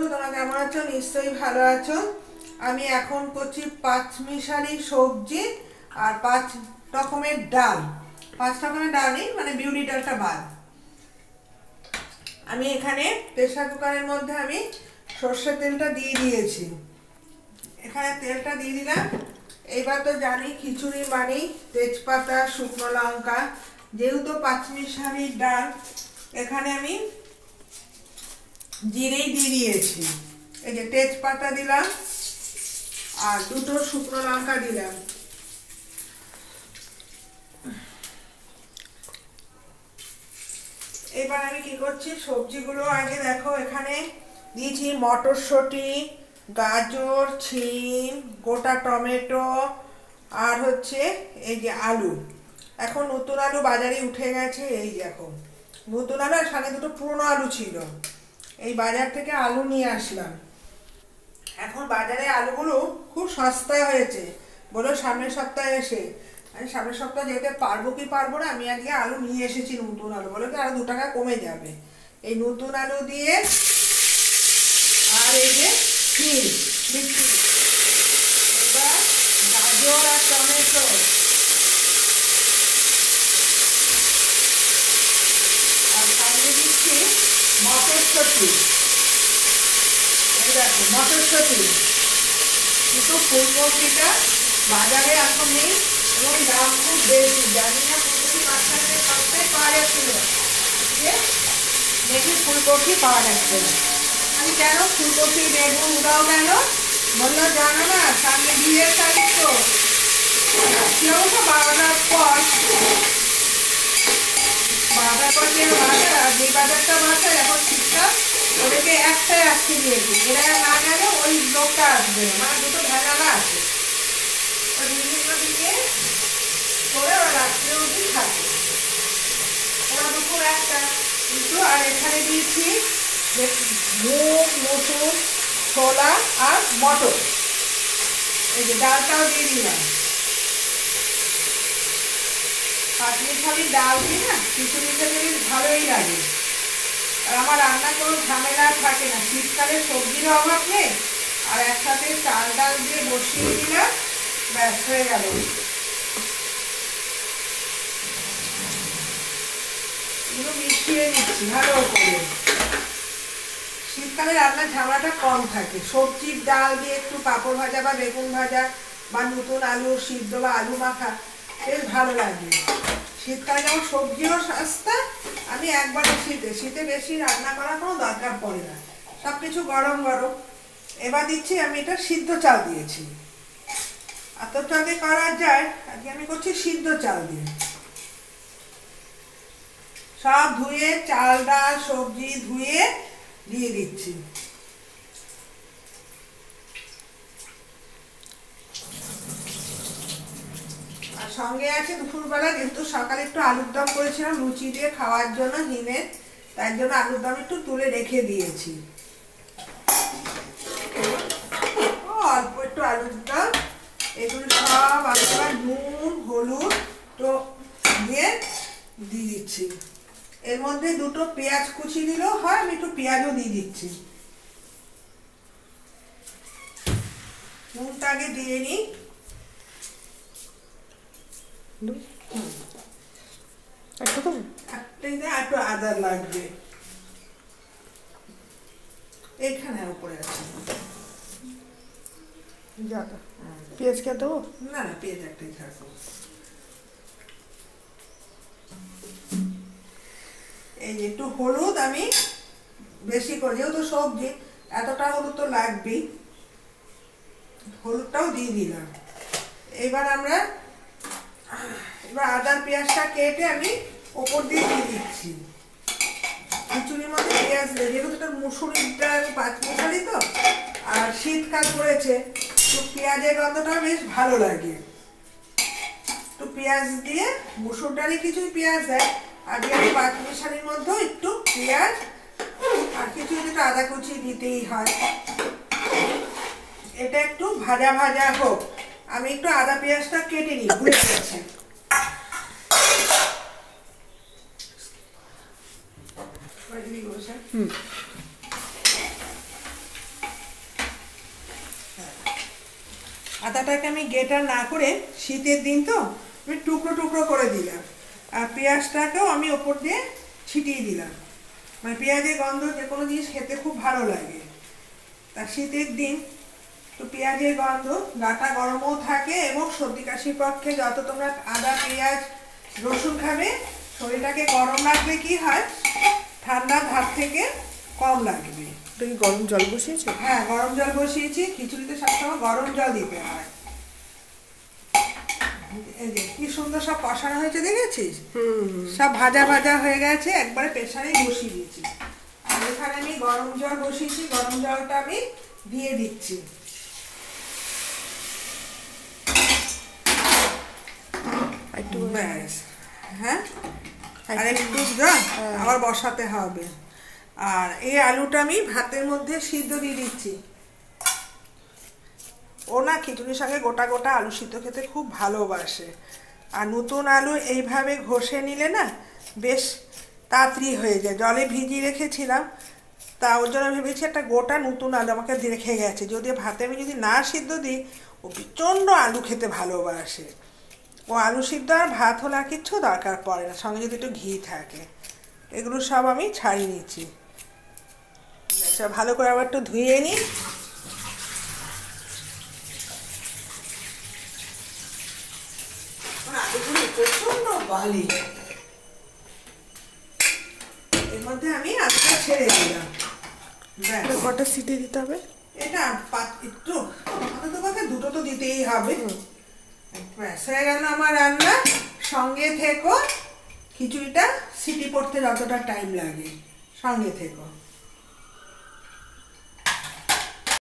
তোমরা কেমন আছো? নিশ্চয়ই ভালো আছো। আমি এখন করছি 5 মিশালি সবজি আর 5 রকমের ডাল। 5 রকমের ডাল নেই, মানে বিউলি ডালটা বাদ। আমি এখানে প্রেসার কুকারের মধ্যে আমি সর্ষের তেলটা দিয়ে দিয়েছি। এখানে তেলটা দিয়ে দিলাম। এইবার তো জানি খিচুড়ি মানে তেজপাতা, শুকনো লঙ্কা, যেহেতু 5 মিশালি ডাল এখানে আমি জিরেই দিয়ে দিয়েছি। এই যে তেজপাতা দিলাম আর দুটো শুকনো লঙ্কা দিলাম। এবার আমি কি করছি, সবজিগুলো আগে দেখো এখানে দিয়েছি মটরশুঁটি, গাজর, শিম, গোটা টমেটো আর হচ্ছে এই যে আলু। এখন নতুন আলু বাজারে উঠে গেছে, এই দেখো নতুন আলু, আর সাথে দুটো পুরনো আলু ছিল। এই বাজার থেকে আলু নিয়ে আসলাম। এখন বাজারে আলুগুলো খুব সস্তা হয়েছে। বলো সামনের সপ্তাহে এসে, আমি সামনের সপ্তাহে যেতে পারবো কি পারবো না, আমি আজকে আলু নিয়ে এসেছি নতুন আলু। বলো কি আরো 2 টাকা কমে যাবে। এই নতুন আলু দিয়ে আর এই যে শিম দিচ্ছি। এবার গাজর আর টমেটো, আর সামনে দিচ্ছি মটরশুঁটি। এই দেখো মটরশুঁটি। কিন্তু ফুলকপিটা বাজারে এখন নেই এবং দাম খুব বেশি। জানি না ফুলকপি মাঝখানে সস্তায় পাওয়া যাচ্ছিল, দেখি ফুলকপি পাওয়া যাচ্ছে না। আমি কেন ফুলকপি বেগুন উদাও কেন বললো জানো না, সামনে বিয়ের তারিখ তো কেউ তো 12টার পর যে বাজার, যে বাজারটা বাজার এখন ঠিকঠাক ওদেরকে একটাই আসতে দিয়েছি। এরা না গেলে ওই লোকটা আসবে না, মানে দুটো ভেজালা আছে। বিভিন্ন দিকে করে ওরা রাত্রে অবধি থাকে। ওরা দুপুর একটা কিন্তু। আর এখানে দিয়েছি মুগ, মসুর, ছোলা আর মটর। এই যে ডালটাও দিয়ে দিলাম। 5 মিশালি ডাল দিই না, খিচুড়ি খেতে বেশ ভালোই লাগে। আর আমার রান্না কোনো ঝামেলা থাকে না। শীতকালে সবজির অভাব নেই, আর একসাথে চাল ডাল দিয়ে বসিয়ে দিলাম, ব্যাস হয়ে গেল। এগুলো মিশিয়ে নিচ্ছি ভালো করে। শীতকালে রান্নার ঝামেলাটা কম থাকে। সবজির ডাল দিয়ে একটু পাঁপড় ভাজা বা বেগুন ভাজা বা নতুন আলু সিদ্ধ বা আলু মাখা বেশ ভালো লাগে। শীতকালে যেমন সবজিও সস্তা, আমি একবারে শীতে বেশি রান্না করার কোনো দরকার পড়ে না, সব কিছু গরম গরম। এবার দিচ্ছি, আমি এটা সিদ্ধ চাল দিয়েছি। এত চাল দিয়ে করা যায়, আজকে আমি করছি সিদ্ধ চাল দিয়ে। সব ধুয়ে চাল ডাল সবজি ধুয়ে দিয়ে দিচ্ছি। আর সঙ্গে আছে দুপুরবেলা, যেহেতু সকালে একটু আলুর দম করেছিলাম লুচি দিয়ে খাওয়ার জন্য হিমের, তার জন্য আলুর দম একটু তুলে রেখে দিয়েছি। অল্প একটু আলুর দম, এগুলো সব আলাদা নুন হলুদ তো দিয়ে দিচ্ছি। এর মধ্যে দুটো পেঁয়াজ কুচি দিলেও হয়, আমি একটু পেঁয়াজও দিয়ে দিচ্ছি। নুনটা আগে দিয়ে নিই। একটু আদা লাগবে, এখানে উপরে আছে। পেঁয়াজ কে দেবো? না না, পেঁয়াজ একটাই থাকবো। এই যে একটু হলুদ আমি বেশি করে, যেহেতু সবজি এতটা হলুদ তো লাগবেই, হলুদটাও দিয়ে দিলাম। এবার আদার পেঁয়াজটা কেটে আমি ওপর দিয়ে দিচ্ছি। খিচুড়ির মধ্যে পেঁয়াজ দেয়, যেহেতু এটা মুসুরির ডাল 5 মিশালি তো, আর শীতকাল পড়েছে তো পেঁয়াজের গন্ধটা বেশ ভালো লাগে। একটু পেঁয়াজ দিয়ে, মুসুর ডালে কিছুই পেঁয়াজ দেয়, আর আমি 5 মিশালির মধ্যেও একটু পেঁয়াজ আর কিছু একটু আদা কুচি দিতেই হয়। এটা একটু ভাজা ভাজা হোক। আমি একটু আদা পেঁয়াজটা কেটে নিই, ভুলে গেছি। আদাটাকে আমি গ্রেটার না করে, শীতের দিন তো আমি টুকরো টুকরো করে দিলাম। আর পেঁয়াজটাকেও আমি ওপর দিয়ে ছিটিয়ে দিলাম। মানে পেঁয়াজের গন্ধ যে কোনো জিনিস খেতে খুব ভালো লাগে। তা শীতের দিন তো পেঁয়াজের গন্ধ, গাটা গরমও থাকে এবং সর্দি কাশির পক্ষে যত তোমরা আদা পেঁয়াজ রসুন খাবে, শরীরটাকে গরম রাখলে কি হয়, ঠান্ডা ধার থেকে কম লাগবে। এটা কি গরম জল বসিয়েছো? হ্যাঁ, গরম জল বসিয়েছি। খিচুড়িতে সবসময় গরম জল দিতে হয়। এই যে কি সুন্দর সব কষানো হয়েছে, দেখেছিস? সব ভাজা ভাজা হয়ে গেছে, একবারে প্রেসারে বসিয়ে দিয়েছি। আর এখানে আমি গরম জল বসিয়েছি, গরম জলটা আমি দিয়ে দিচ্ছি। একটু ব্যাস, হ্যাঁ, আর একটু জল আবার বসাতে হবে। আর এই আলুটা আমি ভাতের মধ্যে সিদ্ধ দিয়ে দিচ্ছি। ও না খিচুড়ির সঙ্গে গোটা গোটা আলু সিদ্ধ খেতে খুব ভালোবাসে। আর নতুন আলু এইভাবে ঘষে নিলে না বেশ তাড়াতাড়ি হয়ে যায়। জলে ভিজিয়ে রেখেছিলাম, তা ওর জন্য ভেবেছি একটা গোটা নতুন আলু আমাকে রেখে গেছে, যদি ভাতে আমি যদি না সিদ্ধ দিই, ও প্রচণ্ড আলু খেতে ভালোবাসে। ও আলু সিদ্ধ আর ভাত হলে আর কিচ্ছু দরকার পড়ে না, সঙ্গে যদি একটু ঘি থাকে। এগুলো সব আমি ছাড়িয়ে নিচ্ছি। আচ্ছা, ভালো করে আবার একটু ধুয়ে নিই। প্রচন্ড বালি, এর মধ্যে আমি আলুটা ছেড়ে দিলাম। কটা সিটি দিতে হবে? এটা একটু অন্তত দুটো তো দিতেই হবে। ব্যাস হয়ে গেল আমার রান্না। সঙ্গে থেকো, খিচুড়িটা সিটি পড়তে যতটা টাইম লাগে সঙ্গে থেকো।